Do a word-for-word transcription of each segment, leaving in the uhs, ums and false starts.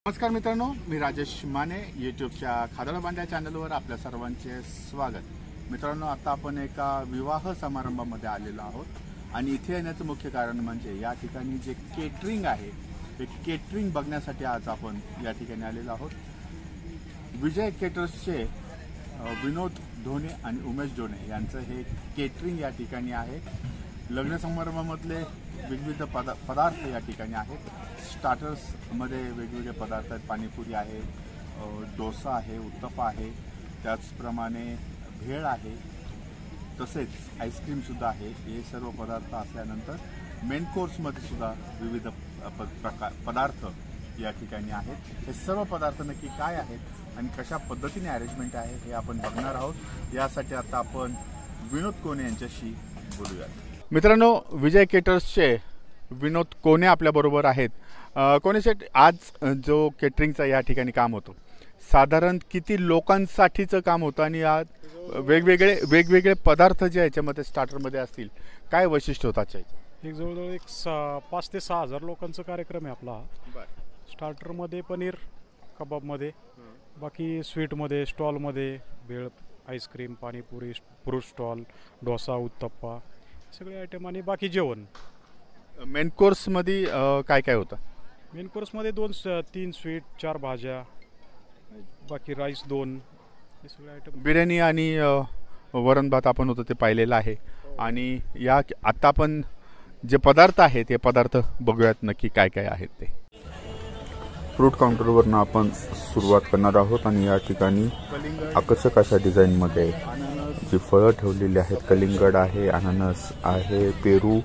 नमस्कार मित्रांनो, मी राजेश माने यूट्यूबच्या खादळ भांड्या चॅनलवर आपल्या सर्वांचे स्वागत। मित्रांनो, आता आपण एका विवाह समारंभामध्ये आलेलो आहोत आणि इथे येण्याचं मुख्य कारण म्हणजे या ठिकाणी जे केटरिंग आहे ते केटरिंग बघण्यासाठी आज आपण या ठिकाणी आलेलो आहोत। विजय केटर्सचे विनोद ढोणे आणि उमेश ढोणे यांचं हे केटरिंग या ठिकाणी आहे। लग्न समारंभामधले विविध पदा पदार्थ या ठिकाणी आहेत। स्टार्टर्समध्ये वेगवेगळे पदार्थ आहेत, पाणीपुरी आहे, डोसा आहे, उत्तप्पा आहे, त्याचप्रमाणे भेळ आहे, तसेच आईस्क्रीमसुद्धा आहे। हे सर्व पदार्थ असल्यानंतर मेन कोर्समध्ये सुद्धा विविध प्रकार पदार्थ या ठिकाणी आहेत। हे सर्व पदार्थ नक्की काय आहेत आणि कशा पद्धतीने अरेंजमेंट आहे हे आपण बघणार आहोत। यासाठी आता आपण विनोद कोणे यांच्याशी बोलूया। मित्रांनो, विजय केटर्सचे विनोद कोणे आपल्याबरोबर आहेत। कोणे शेठ, आज जो केटरिंगचा या ठिकाणी काम होतं, साधारण किती लोकांसाठीचं काम होतं आणि आज वेगवेगळे वेगवेगळे पदार्थ जे याच्यामध्ये स्टार्टरमध्ये असतील, काय वैशिष्ट्य होतं आजच्या? एक जवळजवळ एक सहा पाच ते सहा हजार लोकांचा कार्यक्रम आहे आपला। स्टार्टरमध्ये पनीर कबाबमध्ये, बाकी स्वीटमध्ये, स्टॉलमध्ये bhel, ice cream, panipuri, fruit stall, dosa, uttapam सगळे आयटम आणि बाकी जेवण। मेन कोर्समध्ये काय काय होतं? मेन कोर्समध्ये दोन तीन स्वीट, चार भाज्या, बाकी राईस दोन, हे सगळे आयटम। बिर्याणी आणि वरण भात आपण होतं ते पाहिलेलं आहे। आणि या आता आपण जे पदार्थ आहेत ते पदार्थ बघूयात नक्की काय काय आहेत ते। फ्रूट काउंटरवरनं आपण सुरुवात करणार आहोत आणि या ठिकाणी आकर्षक अशा डिझाईनमध्ये जी फळं ठेवलेली आहेत, कलिंगड आहे, अननस आहे, पेरू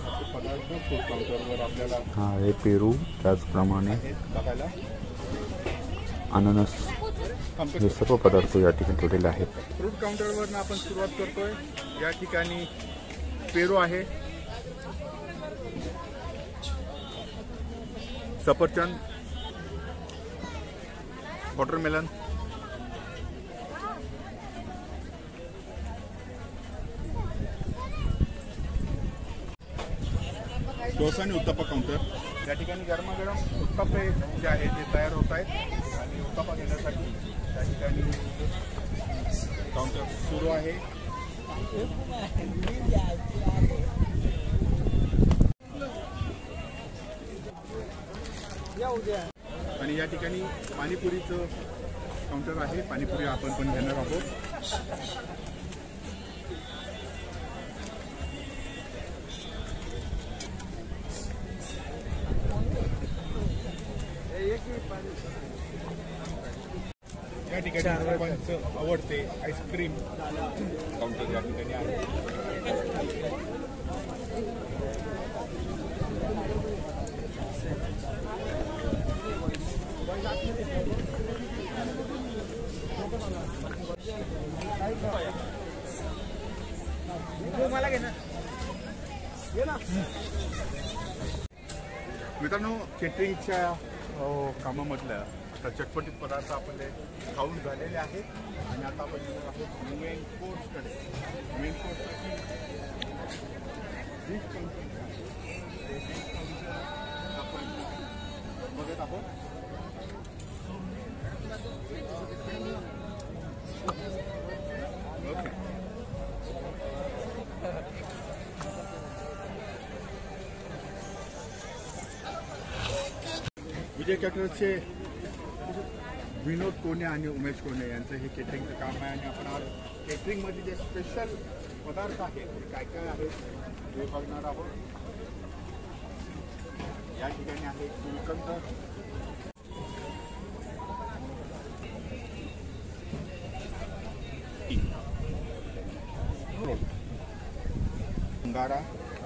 हा आहे पेरू, त्याचप्रमाणे अननस, हे सर्व पदार्थ या ठिकाणी ठेवलेले आहेत। फ्रूट काउंटरवरनं आपण सुरुवात करतोय। या ठिकाणी पेरू आहे, सफरचंद, वॉटरमेलन, डोसा आणि उत्तप्पा काउंटर। या ठिकाणी गरमागरम उत्तप्पे जे आहेत ते तयार होत आहेत आणि उत्तप्पा घेण्यासाठी या ठिकाणी काउंटर सुरू आहे। आणि या ठिकाणी पाणीपुरीचं काउंटर आहे, पाणीपुरी आपण पण घेणार आहोत। या ठिकाणी सर्वांचं आवडते आईस्क्रीम काउंटर या ठिकाणी आहे। मित्रांनो, केटरिंगच्या कामामधल्या आता चटपटीत पदार्थ आपले खाऊन झालेले आहेत आणि आता आपण मेन कोर्सकडे मेन कोर्ससाठी आपण बघत आहोत। ओके, विजय केटर्सचे विनोद कोणे आणि उमेश कोणे यांचं हे केटरिंगचं काम आहे आणि आपण आज केटरिंगमध्ये जे स्पेशल पदार्थ आहेत ते काय काय आहेत हे बघणार आहोत। या ठिकाणी आहे गुलकंद, अंगारा,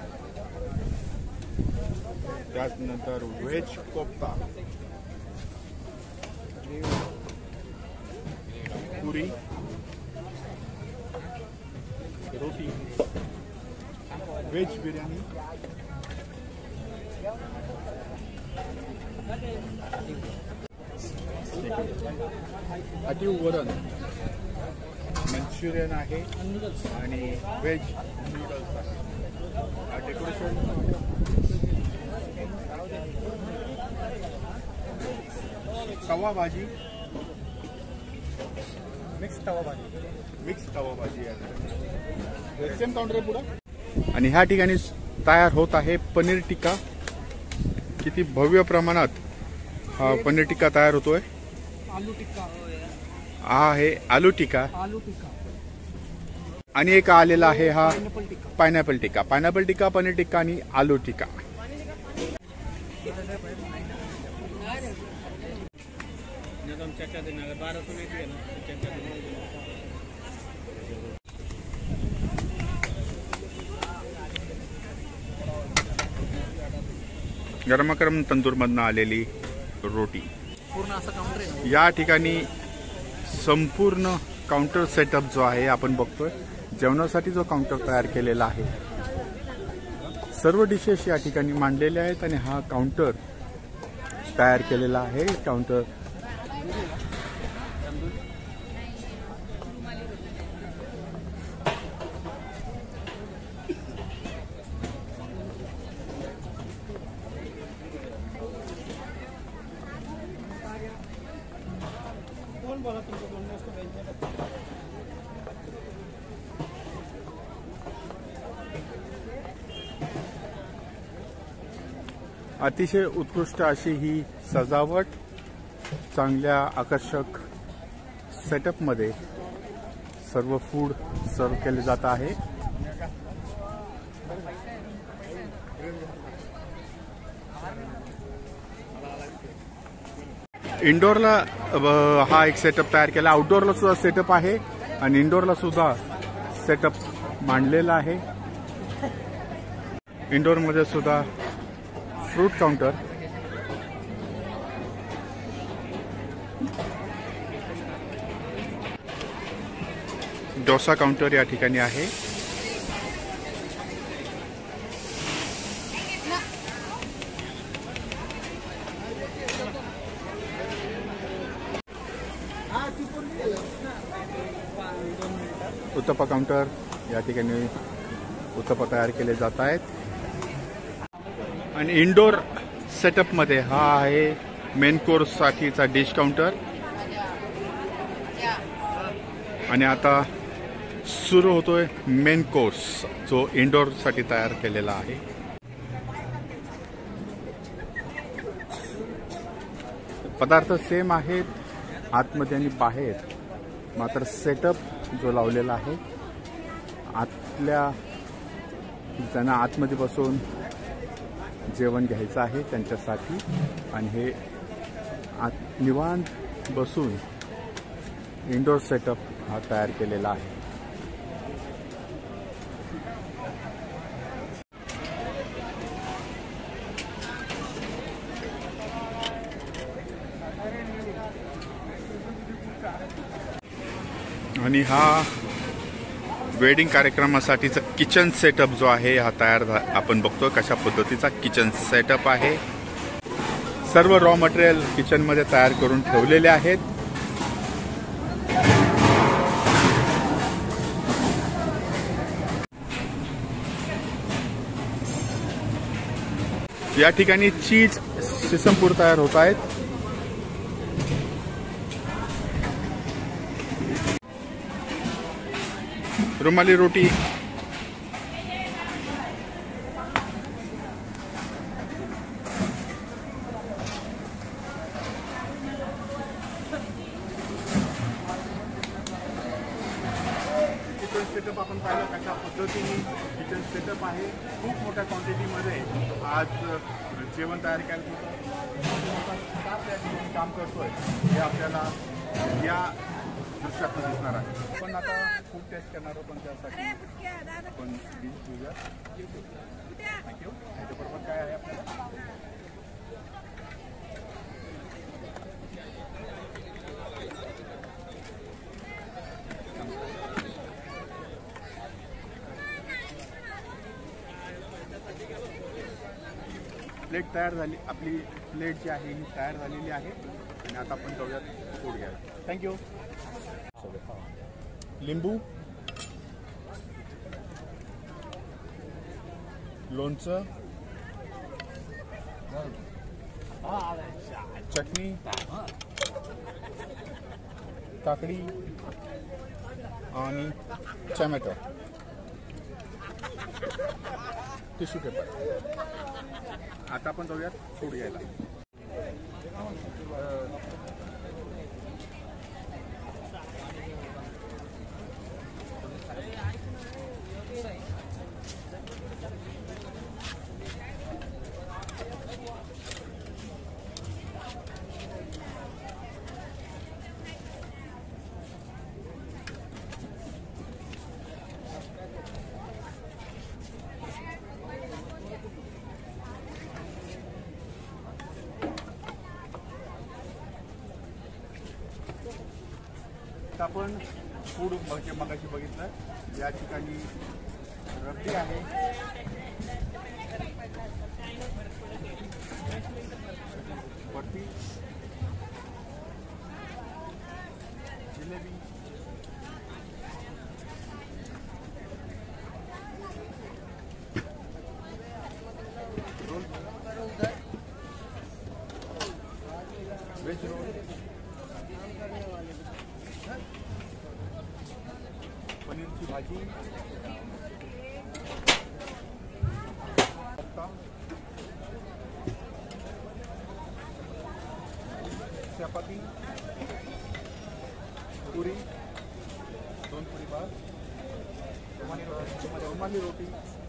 त्यानंतर व्हेज कोफ्ता, पुरी, रोटी, व्हेज बिर्याणी, अटीव वरण, मंचुरियन आहे आणि व्हेज नूडल्स आहे। डेकोरेशन तवा भाजी, मिक्स तवा भाजी. मिक्स तवा भाजी आहे. सेम काउंटर आहे पुढं. आणि ह्या ठिकाणी तयार होत आहे पनीर टिक्का. किती भव्य प्रमाणात हा पनीर टिक्का तयार होतोय. आलू टिक्का. हा आहे आलू टिक्का. आलू टिक्का आणि एक आलेला आहे हा pineapple tikka. Pineapple tikka. Pineapple tikka, paneer tikka आणि आलू टिक्का. गरमागरम तंदूरमधनं आलेली रोटी. पूर्ण असं काउंटर आहे. या ठिकाणी संपूर्ण काउंटर सेटअप जो आहे आपण बघतोय, जेवणासाठी जो काउंटर तयार केलेला आहे, सर्व डिशेस या ठिकाणी मांडलेल्या आहेत आणि हा काउंटर तयार केलेला आहे. काउंटर कोण बोला तुमचं बोलणं असतं त्यांच्याकडे. अतिशय उत्कृष्ट अशी ही सजावट चांगल्या आकर्षक सेटअपमध्ये सर्व फूड सर्व केले जात आहे. इंडोरला अ, हा एक सेटअप तयार केला. आउटडोअरला सुद्धा सेटअप आहे आणि इंडोरला सुद्धा सेटअप मांडलेला आहे. इंडोरमध्ये सुद्धा फ्रूट काउंटर, डोसा काउंटर या ठिकाणी आहे. उत्तप्पा काउंटर, या ठिकाणी उत्तप्पा तयार केले जात आहेत. आणि इंडोर सेटअपमध्ये हा आहे मेन कोर्स साठीचा डिश काउंटर. आणि आता सुरू होतोय मेन कोर्स, जो इंडोर साठी तयार केलेला आहे. पदार्थ सेम आहेत आतमध्ये आणि बाहेर, मात्र सेटअप जो लावलेला आहे, आतल्या ज्यांना आतमध्ये बसून जेवण घ्यायचं आहे त्यांच्यासाठी, आणि हे आत निवांत बसून इंडोर सेटअप हा तयार केलेला आहे. आणि हा वेडिंग कार्यक्रमासाठीचा किचन सेटअप जो आहे हा तयार आपण बघतो कशा पद्धतीचा किचन सेटअप आहे. सर्व रॉ मटेरियल किचन मध्ये तयार करून ठेवलेले आहेत. या ठिकाणी चीज सिसमपूर तयार होत आहेत. रुमाली रोटी, किचन सेटअप आपण पाहिलं कशा पद्धतीने किचन सेटअप आहे. खूप मोठ्या क्वांटिटीमध्ये आज जेवण तयार केलं होतं. काम करतोय हे आपल्याला या दृश्यात दिसणार आहे. पण आता फूड टेस्ट करणार आहोत, पण त्यासाठी पण डिश घेऊया. थँक्यू. त्याच्याबरोबर काय आहे आपल्याला प्लेट तयार झाली. आपली प्लेट जी आहे ही तयार झालेली आहे आणि आता आपण जाऊयात फूड घ्यायला. थँक्यू. लिंबू, लोणचं, चटणी, काकडी आणि टोमॅटो, टिश्यू पेपर. आता आपण जाऊयात फूड घ्यायला. आपण फूड म्हणजे मगाशी बघितलं, या ठिकाणी रबडी आहे, barfi, jalebi, roll, veg roll, पनीरची भाजी, चपाती, पुरी, दोन पुरी भात, रुमाली रोटी,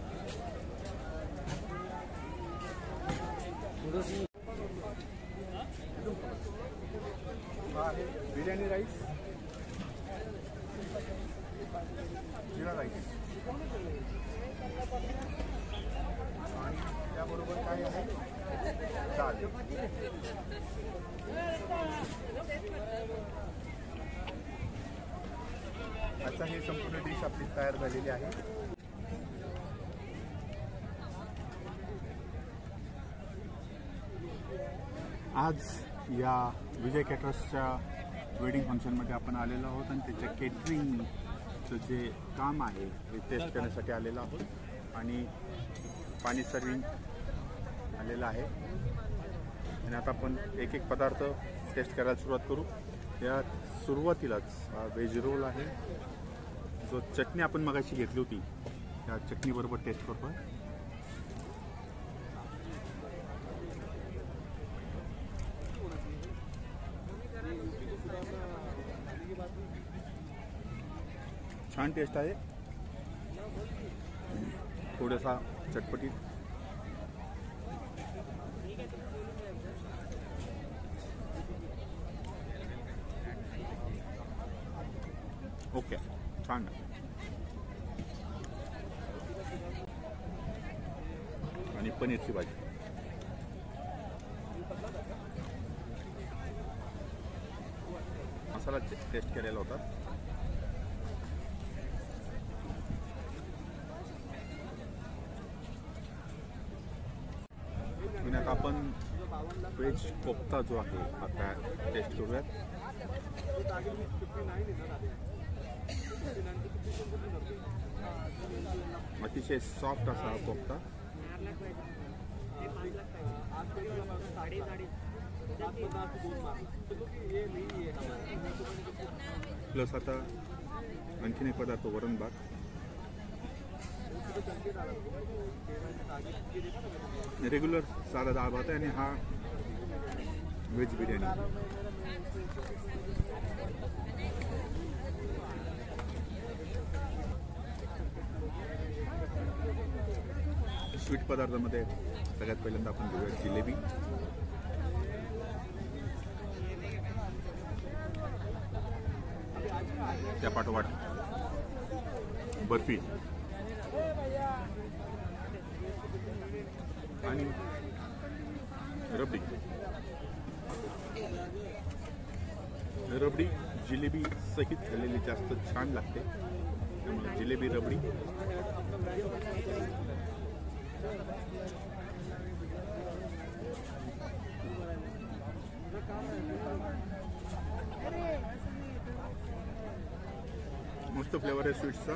बिर्याणी राईस, जिरा राईस, आणि त्याबरोबर काय आहे, डाळ. आता हे संपूर्ण डिश आपली तयार झालेली आहे. आज या विजय कॅटरर्सच्या वेडिंग फंक्शनमध्ये आपण आलेलो आहोत आणि त्याच्या केटरिंगचं जे काम आहे ते टेस्ट करण्यासाठी आलेलो आहोत. आणि पाणी सर्विंग आलेलं आहे आणि आता आपण एक एक पदार्थ टेस्ट करायला सुरुवात करू. या सुरुवातीलाच व्हेज रोल आहे, जो चटणी आपण मगाशी घेतली होती त्या चटणीबरोबर टेस्ट करतो. छान टेस्ट आहे, थोडासा चटपटीत. ओके, छान. आणि पनीरची भाजी. मसाला टेस्ट केलेला होता. पुण्यात आपण व्हेज कोफ्ता जो आहे आता टेस्ट करूयात. अतिशय सॉफ्ट असा कोफ्ता. प्लस आता आणखीन एक पदार्थ वरण भात. रेग्युलर साधा डाळ भात आहे आणि हा व्हेज बिर्याणी. स्वीट पदार्थामध्ये सगळ्यात पहिल्यांदा आपण घेऊया जिलेबी. त्या पाठोपाठ बर्फी आणि रबडी. रबडी जिलेबी सहित खाल्लेली जास्त छान लागते, त्यामुळे जिलेबी रबडी. मस्त फ्लेवर आहे स्वीट्सचा.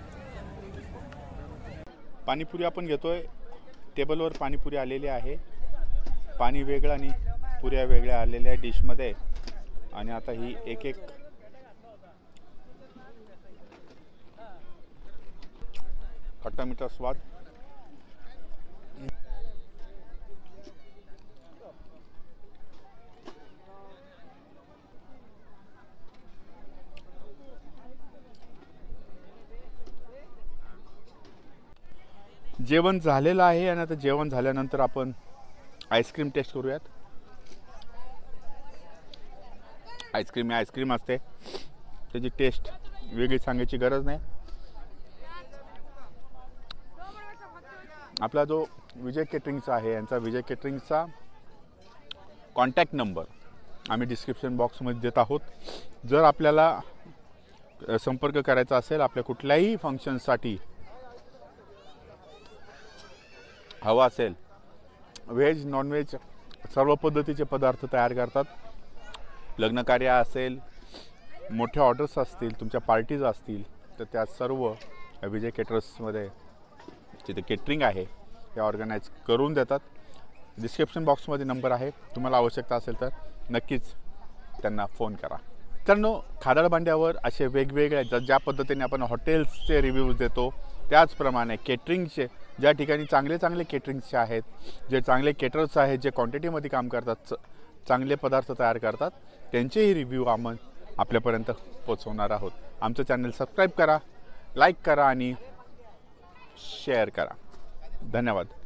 पाणीपुरी आपण घेतोय. टेबलवर पाणीपुरी आलेली आहे. पाणी वेगळं आणि पुऱ्या वेगळ्या आलेल्या डिशमध्ये. आणि आता ही एक एक खट्टा मीठा स्वाद. जेवण झालेलं आहे आणि आता जेवण झाल्यानंतर आपण आईस्क्रीम टेस्ट करूयात. आईस्क्रीम ही आईस्क्रीम असते, त्याची टेस्ट वेगळी सांगायची गरज नाही. आपला जो विजय केटरिंगचा आहे यांचा विजय केटरिंगचा कॉन्टॅक्ट नंबर आम्ही डिस्क्रिप्शन बॉक्समध्ये देत आहोत. जर आपल्याला संपर्क करायचा असेल, आपल्या कुठल्याही फंक्शनसाठी हवा असेल, व्हेज नॉनव्हेज सर्व पद्धतीचे पदार्थ तयार करतात. लग्नकार्य असेल, मोठे ऑर्डर्स असतील, तुमच्या पार्टीज असतील, तर त्या सर्व विजय केटरर्समध्ये जिथे केटरिंग आहे ते ऑर्गनाईज करून देतात. डिस्क्रिप्शन बॉक्समध्ये नंबर आहे, तुम्हाला आवश्यकता असेल तर नक्कीच त्यांना फोन करा. मित्रांनो, खादाड भांड्यावर असे वेगवेगळे ज ज्या पद्धतीने आपण हॉटेल्सचे रिव्ह्यूज देतो त्याचप्रमाणे केटरिंगचे ज्या ठिकाणी चांगले चांगले केटरिंग्सचे आहेत, जे चांगले केटरर्स आहेत, जे क्वांटिटीमध्ये काम करतात, चांगले पदार्थ तयार करतात, त्यांचेही रिव्ह्यू आपण आपल्यापर्यंत पोचवणार आहोत. आमचं चॅनल सबस्क्राईब करा, लाईक करा आणि शेअर करा. धन्यवाद.